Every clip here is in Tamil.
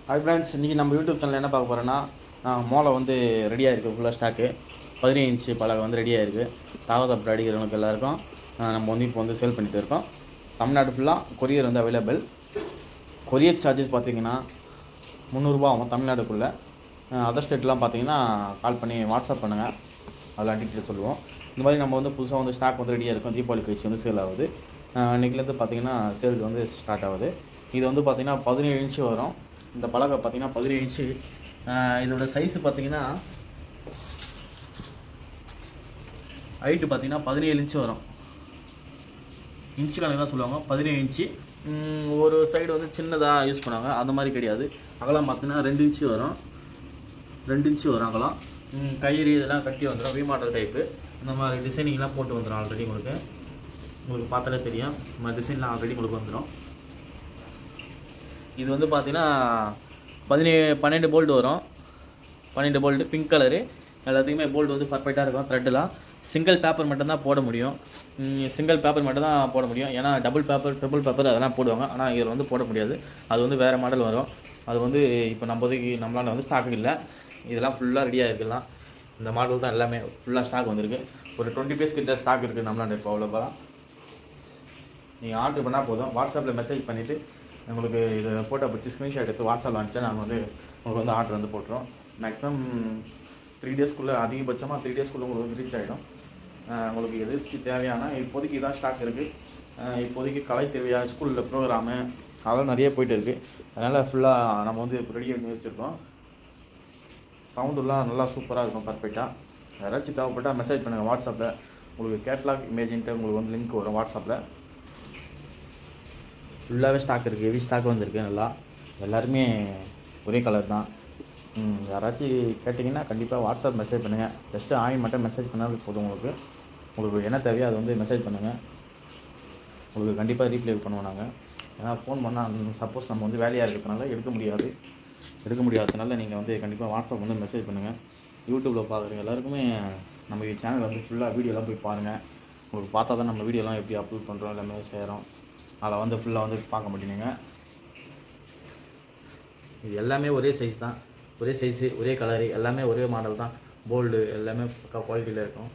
ஹாய் ஃப்ரெண்ட்ஸ், இன்றைக்கி நம்ம யூடியூப் சேனல் என்ன பார்க்க போகிறோன்னா, மோளை வந்து ரெடியாக இருக்குது. ஃபுல்லாக ஸ்டாக்கு 15 இன்ச்சு பலகை வந்து ரெடியாக இருக்குது. தாவதப்பட்டு அடிக்கிறவங்களுக்கு எல்லாருக்கும் நம்ம வந்து இப்போ வந்து சேல் பண்ணிகிட்டு இருக்கோம். தமிழ்நாடு ஃபுல்லாக கொரியர் வந்து அவைலபிள். கொரியர் சார்ஜஸ் பார்த்திங்கன்னா 300 ரூபா ஆகும் தமிழ்நாடுக்குள்ளே. அதர் ஸ்டேட்லாம் பார்த்திங்கன்னா கால் பண்ணி வாட்ஸ்அப் பண்ணுங்கள், அதெல்லாம் டீட்டெயில் சொல்லுவோம். இந்த மாதிரி நம்ம வந்து புதுசாக வந்து ஸ்டாக் வந்து ரெடியாக இருக்கும். தீபாவளி கழிச்சு வந்து சேல் ஆகுது. இன்றைக்கிலேருந்து பார்த்திங்கன்னா சேல் வந்து ஸ்டார்ட் ஆகுது. இது வந்து பார்த்திங்கன்னா 17 இன்ச்சு வரும். இந்த பலகை பார்த்திங்கன்னா 17 இன்ச்சு. இதோட சைஸு பார்த்திங்கன்னா ஹைட்டு பார்த்திங்கன்னா 17 இன்ச்சு வரும். இன்ச்சு கணக்கு தான் சொல்லுவாங்க. 17 இன்ச்சு. ஒரு சைடு வந்து சின்னதாக யூஸ் பண்ணுவாங்க, அந்த மாதிரி கிடையாது. அகலம் பார்த்திங்கன்னா 2 இன்ச்சு வரும். 2 இன்ச்சு வரும் அகலம். கயிறு இதெல்லாம் கட்டி வந்துடும். V model type. இந்த மாதிரி டிசைனிங்லாம் போட்டு வந்துடும். ஆல்ரெடி உங்களுக்கு பார்த்தாலே தெரியும். இந்த மாதிரி டிசைன்லாம் ஆல்ரெடி உங்களுக்கு வந்துடும். இது வந்து பார்த்திங்கன்னா 12 போல்ட் வரும். 12 போல்ட்டு பிங்க் கலரு. எல்லாத்துக்குமே போல்ட் வந்து பர்ஃபெக்டாக இருக்கும். த்ரெட்டெலாம் சிங்கிள் பேப்பர் மட்டும்தான் போட முடியும். சிங்கிள் பேப்பர் மட்டும் தான் போட முடியும். ஏன்னா டபுள் பேப்பர், ட்ரிபிள் பேப்பர் அதெல்லாம் போடுவாங்க. ஆனால் இதில் வந்து போட முடியாது. அது வந்து வேறு மாடல் வரும். அது வந்து இப்போ நம்மளால் வந்து ஸ்டாக் இல்லை. இதெல்லாம் ஃபுல்லாக ரெடியாக இருக்கலாம். இந்த மாடல் தான் எல்லாமே ஃபுல்லாக ஸ்டாக் வந்திருக்கு. ஒரு 20 பீஸ் கிட்ட ஸ்டாக் இருக்குது நம்மளால் இப்போ அவ்வளோவா. நீங்கள் ஆர்டர் பண்ணால் போதும். வாட்ஸ்அப்பில் மெசேஜ் பண்ணிவிட்டு உங்களுக்கு இது ஃபோட்டோ பிடிச்சி ஸ்க்ரீன்ஷாட் எடுத்து வாட்ஸ்அப்பில் அனுப்பிச்சா நாங்கள் வந்து உங்களுக்கு வந்து ஆர்டர் வந்து போட்டுருவோம். மேக்ஸிமம் 3 டேஸ்க்குள்ளே, அதிகபட்சமாக 3 டேஸ்க்குள்ளே உங்களுக்கு வந்து ரீச் ஆகிடும். உங்களுக்கு எதிர்த்து தேவையான இப்போதைக்கு இதான் ஸ்டாக் இருக்குது. இப்போதைக்கு கலை தேவையா, ஸ்கூலில் ப்ரோக்ராமு அதெல்லாம் நிறைய போய்ட்டு இருக்குது. அதனால் ஃபுல்லாக நம்ம வந்து இப்போ ரெடி பண்ணி வச்சுருக்கோம். சவுண்டுலாம் நல்லா சூப்பராக இருக்கும், பர்ஃபெக்டாக. யாராச்சும் தேவைப்பட்டால் மெசேஜ் பண்ணுங்கள் வாட்ஸ்அப்பில். உங்களுக்கு கேட்லாக் இமேஜின்ட்டு உங்களுக்கு வந்து லிங்க் வரும் வாட்ஸ்அப்பில். ஃபுல்லாகவே ஸ்டாக் இருக்குது. ஹெவி ஸ்டாக் வந்துருக்கு. நல்லா எல்லாருமே ஒரே கலர் தான். யாராச்சும் கேட்டிங்கன்னா கண்டிப்பாக வாட்ஸ்அப் மெசேஜ் பண்ணுங்கள். ஜஸ்ட்டு ஆயின் மட்டும் மெசேஜ் பண்ணாலும் போதும். உங்களுக்கு என்ன தேவையோ அதை வந்து மெசேஜ் பண்ணுங்கள். உங்களுக்கு கண்டிப்பாக ரீப்ளை பண்ணுவோம் நாங்கள். ஏன்னா ஃபோன் பண்ணால் சப்போஸ் நம்ம வந்து வேலையாக இருக்கிறதுனால எடுக்க முடியாததுனால நீங்கள் வந்து கண்டிப்பாக வாட்ஸ்அப் வந்து மெசேஜ் பண்ணுங்கள். யூடியூப்பில் பார்க்குறீங்க எல்லாருக்குமே நம்ம சேனல் வந்து ஃபுல்லாக வீடியோலாம் போய் பாருங்கள். உங்களுக்கு பார்த்தா தான் நம்ம வீடியோலாம் எப்படி அப்லோட் பண்ணுறோம் எல்லாமே செய்கிறோம். அதில் வந்து ஃபுல்லாக வந்து பார்க்க மாட்டீங்க. இது எல்லாமே ஒரே சைஸ் தான், ஒரே சைஸு, ஒரே கலரு, எல்லாமே ஒரே மாடல் தான். போல்டு எல்லாமே பக்கா குவாலிட்டியில் இருக்கும்.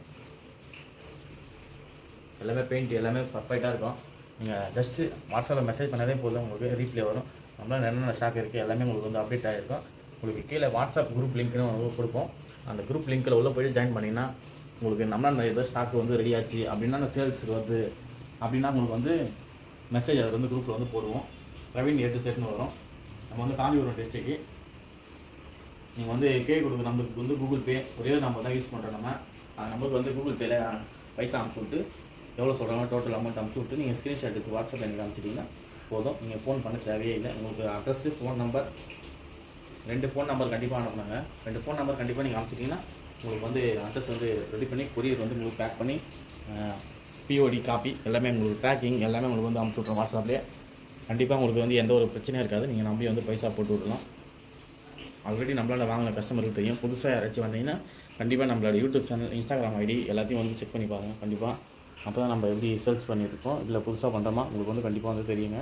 எல்லாமே பெயிண்ட் எல்லாமே பர்ஃபெக்டாக இருக்கும். நீங்கள் ஜஸ்ட்டு வாட்ஸ்அப்பில் மெசேஜ் பண்ணாலே போதும், உங்களுக்கு ரீப்ளே வரும். நம்மளால் என்னென்ன ஸ்டாக் இருக்குது எல்லாமே உங்களுக்கு வந்து அப்டேட் ஆகிருக்கும். உங்களுக்கு கீழே வாட்ஸ்அப் குரூப் லிங்க்னு உங்களுக்கு கொடுப்போம். அந்த குரூப் லிங்க்கில் உள்ளே போய்ட்டு ஜாயின் பண்ணிங்கன்னா உங்களுக்கு நம்மளால் நிறைய பேர் ஸ்டாக் வந்து ரெடி ஆச்சு அப்படின்னா சேல்ஸுக்கு வருது அப்படின்னா உங்களுக்கு வந்து மெசேஜ் அதில் வந்து குரூப்பில் வந்து போடுவோம். ரவீன் A to Z வரும். நம்ம வந்து காஞ்சிபுரம் டிஸ்ட்ரிக்ட். நீங்கள் வந்து கொடுக்குற நம்பருக்கு வந்து கூகுள் பே ஒரே நம்பர் தான் யூஸ் பண்ணுறோம். நம்ம அந்த நம்பருக்கு வந்து கூகுள் பேயில் பைசா அனுப்பிச்சி விட்டு எவ்வளோ சொல்கிறாங்க டோட்டல் அமௌண்ட் அனுப்பிச்சி விட்டு நீங்கள் ஸ்க்ரீன்ஷாட் எடுத்து வாட்ஸ்அப்பில் எனக்கு அனுப்பிச்சிட்டிங்கன்னா போதும். நீங்கள் ஃபோன் பண்ண தேவையே இல்லை. உங்களுக்கு address, phone number, 2 phone number கண்டிப்பாக அனுப்புனாங்க. 2 ஃபோன் நம்பர் கண்டிப்பாக நீங்கள் அனுப்பிச்சிட்டிங்கன்னா உங்களுக்கு வந்து அட்ரஸ் வந்து ரெடி பண்ணி கொரியர் வந்து உங்களுக்கு பேக் பண்ணி POD காப்பி எல்லாமே உங்களுக்கு ட்ராக்கிங் எல்லாமே உங்களுக்கு வந்து அனுப்பிச்சி விட்றோம் வாட்ஸ்அப்லேயே. கண்டிப்பாக உங்களுக்கு வந்து எந்த ஒரு பிரச்சனையும் இருக்காது. நீங்கள் நம்பி வந்து பைசா போட்டு விடலாம். ஆல்ரெடி நம்மளால் வாங்கின கஸ்டமருக்கு தெரியும். புதுசாக யாராச்சும் வந்தீங்கன்னா கண்டிப்பாக நம்மளோட யூடியூப் சேனல், இன்ஸ்டாகிராம் ஐடி எல்லாத்தையும் வந்து செக் பண்ணி பாருங்கள். கண்டிப்பாக அப்போ தான் நம்ம எப்படி சேல்ஸ் பண்ணியிருக்கோம், இல்லை புதுசாக பண்ணுறோமா உங்களுக்கு வந்து கண்டிப்பாக வந்து தெரியுங்க.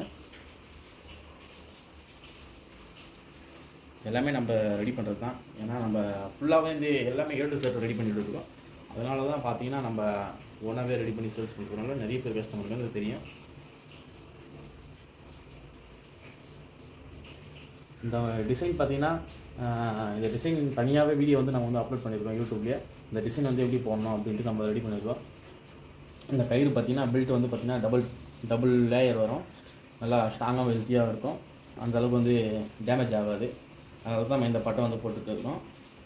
எல்லாமே நம்ம ரெடி பண்ணுறது தான். ஏன்னா நம்ம ஃபுல்லாகவே வந்து எல்லாமே A to Z ரெடி பண்ணிட்டு இருக்கோம். அதனால தான் பார்த்தீங்கன்னா நம்ம ஒன்றாவே ரெடி பண்ணி சேல்ஸ் பண்ணுறதுனால நிறைய பேர் கஸ்டமருக்கு வந்து தெரியும். இந்த டிசைன் பார்த்திங்கன்னா இந்த டிசைன் தனியாகவே வீடியோ வந்து நம்ம வந்து அப்லோட் பண்ணியிருக்கோம் யூடியூப்லேயே. இந்த டிசைன் வந்து எப்படி போடணும் அப்படின்ட்டு நம்ம ரெடி பண்ணியிருக்கோம். இந்த கயிறு பார்த்திங்கன்னா பெல்ட் வந்து பார்த்திங்கன்னா டபுள் லேயர் வரும். நல்லா ஸ்ட்ராங்காக ஹெல்த்தியாக இருக்கும். அந்தளவுக்கு வந்து டேமேஜ் ஆகாது. அதனால தான் நம்ம இந்த பட்டை வந்து போட்டுட்டு இருக்கோம்.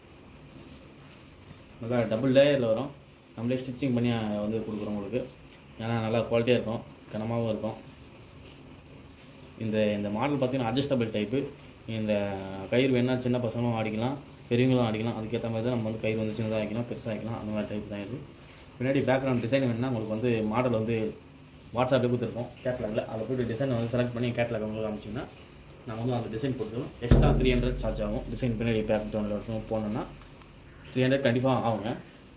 நல்லா டபுள் லேயரில் வரும். நம்மளே ஸ்டிச்சிங் பண்ணி வந்து கொடுக்குறோம் உங்களுக்கு. ஏன்னா நல்லா குவாலிட்டியாக இருக்கும், கனமாகவும் இருக்கும். இந்த மாடல் பார்த்திங்கன்னா அட்ஜஸ்டபிள் டைப்பு. இந்த கயிறு வேணால் சின்ன பசங்களும் ஆடிக்கலாம், பெரியவங்களும் ஆடிக்கலாம். அதுக்கேற்ற மாதிரி தான் நம்ம வந்து கயிறு வந்து சின்னதாக ஆகிக்கலாம், பெருசாக ஆகிக்கலாம். அந்த மாதிரி டைப் தான் இது. பின்னாடி பேக்ரவுண்ட் டிசைன் வேணுன்னா உங்களுக்கு வந்து மாடல் வந்து வாட்ஸ்அப்பில் கொடுத்துருக்கோம் கேட்லாகில். அதை போய்ட்டு டிசைன் வந்து செலக்ட் பண்ணி கேட்லாக் உங்களுக்கு அனுப்பிச்சிங்கன்னா நம்ம வந்து அந்த டிசைன் கொடுத்துருவோம். எக்ஸ்ட்ரா 300 சார்ஜ் ஆகும். டிசைன் பின்னாடி பேக்ரவுண்டில் போனோன்னா 300 கண்டிப்பாக ஆகுங்க.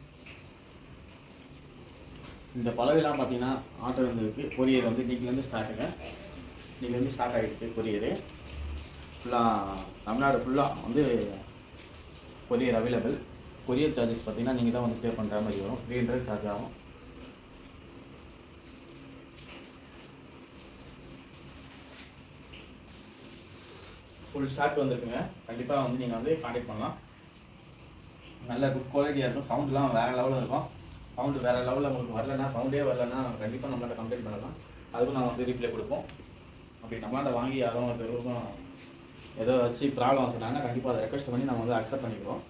இந்த பலவையெல்லாம் பார்த்தீங்கன்னா ஆர்டர் வந்து இருக்குது. கொரியர் வந்து இன்றைக்கி வந்து ஸ்டார்ட் ஆகிடுச்சு கொரியரு. ஃபுல்லாக தமிழ்நாடு ஃபுல்லாக வந்து கொரியர் அவைலபிள். கொரியர் சார்ஜஸ் பார்த்தீங்கன்னா நீங்கள் தான் வந்து பே பண்ணுற மாதிரி வரும். 300 சார்ஜ் ஆகும். ஃபுல் ஸ்டாக் வந்துருக்குங்க. கண்டிப்பாக வந்து நீங்கள் வந்து கான்டாக்ட் பண்ணலாம். நல்ல குட் குவாலிட்டியாக இருக்கும். சவுண்ட்லாம் வேறு லெவலில் இருக்கும். சவுண்டு வேறு லெவலில் உங்களுக்கு வரலன்னா, சவுண்டே வரலன்னா கண்டிப்பாக நம்மளாட்ட கம்ப்ளைண்ட் பண்ணலாம். அதுக்கும் நான் வந்து ரீப்ளே கொடுப்போம். அப்படி நம்மளாட்ட வாங்கி யாரும் அதுக்கும் ஏதோ வச்சு ப்ராப்ளம் சொன்னாங்கன்னா கண்டிப்பாக அதை ரெக்வஸ்ட் பண்ணி நம்ம வந்து அக்செப்ட் பண்ணிக்கிறோம்.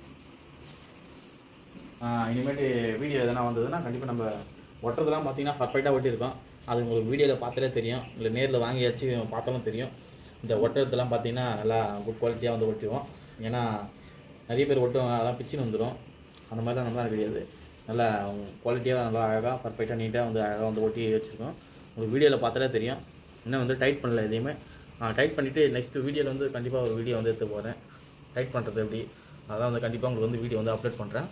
இனிமேட்டு வீடியோ எதனா வந்ததுன்னா கண்டிப்பாக நம்ம ஒட்டுறதுலாம் பார்த்தீங்கன்னா பர்ஃபெக்டாக ஒட்டியிருக்கோம். அது உங்களுக்கு வீடியோவில் பார்த்தாலே தெரியும், இல்லை நேரில் வாங்கியாச்சு பார்த்தாலும் தெரியும். இந்த ஒட்டுறதுலாம் பார்த்தீங்கன்னா நல்லா குட் குவாலிட்டியாக வந்து ஒட்டிடுவோம். ஏன்னா நிறைய பேர் ஒட்டுவாங்க, அதெல்லாம் பிச்சுன்னு வந்துடும். அந்த மாதிரிலாம் நம்மளால் கிடையாது. நல்லா குவாலிட்டியாக நல்லா அழகாக பர்ஃபெக்டாக நீட்டாக வந்து அழகாக வந்து ஒட்டி வச்சுருக்கோம். உங்களுக்கு வீடியோவில் பார்த்தாலே தெரியும். இன்னும் வந்து டைட் பண்ணல எதையுமே. டைட் பண்ணிவிட்டு நெக்ஸ்ட்டு வீடியோவில் வந்து கண்டிப்பாக ஒரு வீடியோ வந்து எடுத்து போகிறேன். டைட் பண்ணுறது எப்படி அதான் வந்து கண்டிப்பாக உங்களுக்கு வந்து வீடியோ வந்து அப்லோட் பண்ணுறேன்.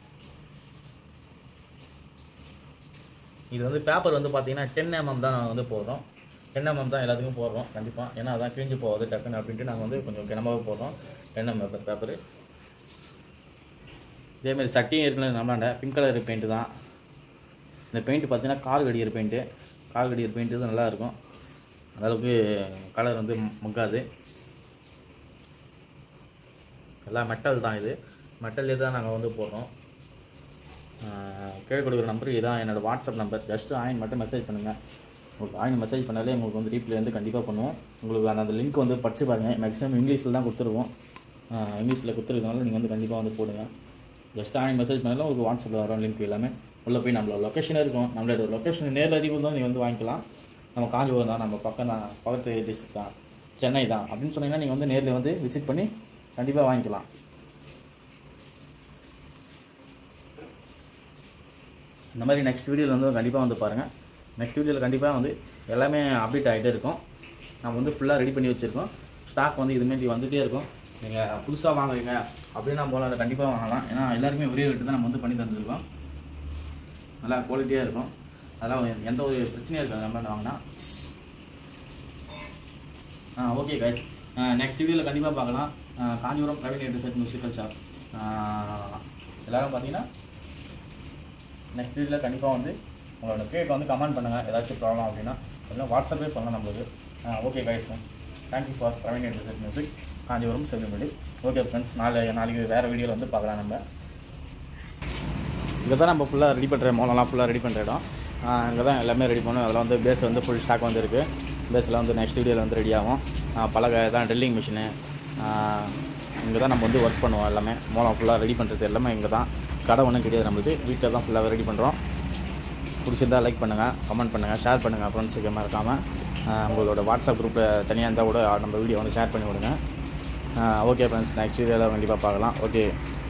இது வந்து பேப்பர் வந்து பார்த்தீங்கன்னா 10 mm தான் நாங்கள் வந்து போடுறோம். 10 mm தான் எல்லாத்துக்கும் போடுறோம் கண்டிப்பாக. ஏன்னா அதான் கிழிஞ்சு போகாது டக்குன்னு அப்படின்ட்டு நாங்கள் வந்து கொஞ்சம் கனமாகவே போடுறோம் 10 mm பேப்பரு. இதேமாதிரி சட்டியும் இருக்குன்னு நம்மளாண்ட பிங்க் கலர் பெயிண்ட்டு தான். இந்த பெயிண்ட்டு பார்த்தீங்கன்னா கார் கடிக்கிற பெயிண்ட்டு. கார் கடிக்கிற பெயிண்ட்டு தான் நல்லாயிருக்கும். அந்தளவுக்கு கலர் வந்து மக்காது. எல்லாம் மெட்டல் தான். இது மெட்டல்லே தான் நாங்கள் வந்து போடுறோம். கீழே கொடுக்குற நம்பர் இதுதான் என்னோடய வாட்ஸ்அப் நம்பர். ஜஸ்ட்டு ஆயின் மட்டும் மெசேஜ் பண்ணுங்கள். உங்களுக்கு ஆயின் மெசேஜ் பண்ணாலே உங்களுக்கு வந்து ரீப்ளே வந்து கண்டிப்பாக பண்ணுவோம். உங்களுக்கு அந்த லிங்க் வந்து படித்து பாருங்கள். மேக்ஸிமம் இங்கிலீஷில் தான் கொடுத்துருவோம். இங்கிலீஷில் கொடுத்துருக்கனால நீங்கள் வந்து கண்டிப்பாக வந்து போடுங்க. ஜஸ்ட் ஆயின் மெசேஜ் பண்ணாலும் உங்களுக்கு வாட்ஸ்அப்பில் வரும் லிங்க் எல்லாமே. உள்ளே போய் நம்மளோட லொக்கேஷன் இருக்கும். நம்மளோட லொக்கேஷன் நேரில் அறிவு தான் நீங்கள் வந்து வாங்கிக்கலாம். நம்ம காஞ்சிபுரம் தான், நம்ம பக்கம் தான், பக்கத்து டிஸ்ட்ரிக்ட் தான், சென்னை தான் அப்படின்னு சொன்னீங்கன்னா நீங்கள் வந்து நேரில் வந்து விசிட் பண்ணி கண்டிப்பாக வாங்கிக்கலாம். இந்த மாதிரி நெக்ஸ்ட் வீடியோவில் வந்து கண்டிப்பாக வந்து பாருங்கள். நெக்ஸ்ட் வீடியோவில் கண்டிப்பாக வந்து எல்லாமே அப்டேட் ஆகிட்டே இருக்கும். நம்ம வந்து ஃபுல்லாக ரெடி பண்ணி வச்சுருக்கோம். ஸ்டாக் வந்து இதுமாரி வந்துகிட்டே இருக்கும். நீங்கள் புதுசாக வாங்குறீங்க அப்படின்னா போல அதை கண்டிப்பாக வாங்கலாம். ஏன்னா எல்லாருமே ஒரே ரேட்டு தான் நம்ம வந்து பண்ணி தந்துருக்கோம். நல்லா குவாலிட்டியாக இருக்கும். அதெல்லாம் எந்த ஒரு பிரச்சனையும் இருக்காது நம்ம வாங்கினா. ஓகே கைஸ், நெக்ஸ்ட் வீடியோவில் கண்டிப்பாக பார்க்கலாம். Kanchipuram private research musical shop. எல்லோரும் பார்த்தீங்கன்னா நெக்ஸ்ட் வீடியோவில் கண்டிப்பாக வந்து உங்களோட கேக் வந்து கமெண்ட் பண்ணுங்கள். ஏதாச்சும் ப்ராப்ளம் அப்படின்னா அதெல்லாம் வாட்ஸ்அப்பே பண்ணலாம் நம்மளுக்கு. Okay guys, thank you for private research music Kanchipuram செல்லும்படி. ஓகே ஃப்ரெண்ட்ஸ், நாளைக்கு வேறு வீடியோவில் வந்து பார்க்கலாம். நம்ம இங்கே தான் நம்ம ஃபுல்லாக ரெடி பண்ணுற மோலெலாம் ஃபுல்லாக ரெடி பண்ணுற இடம். இங்கே தான் எல்லாமே ரெடி பண்ணோம். அதில் வந்து பேஸ் வந்து ஃபுல் ஸ்டாக் வந்து இருக்குது. பேஸில் வந்து நெக்ஸ்ட் வீடியோவில் வந்து ரெடி ஆகும். பலகை தான் ட்ரில்லிங் மிஷினு. இங்கே தான் நம்ம வந்து ஒர்க் பண்ணுவோம். எல்லாமே மோலம் ஃபுல்லாக ரெடி பண்ணுறது எல்லாமே இங்கே தான். கடை ஒன்றும் கிடையாது நம்மளுக்கு. வீட்டில் தான் ஃபுல்லாக ரெடி பண்ணுறோம். பிடிச்சிருந்தால் லைக் பண்ணுங்கள், கமெண்ட் பண்ணுங்கள், ஷேர் பண்ணுங்கள் ஃப்ரெண்ட்ஸுக்கு மறக்காமல். உங்களோட வாட்ஸ்அப் குரூப்பில் தனியாக இருந்தால் கூட நம்ம வீடியோ வந்து ஷேர் பண்ணி விடுங்க. ஓகே ஃப்ரெண்ட்ஸ், நெக்ஸ்ட் வீடியோவில் கண்டிப்பாக பார்க்கலாம். ஓகே.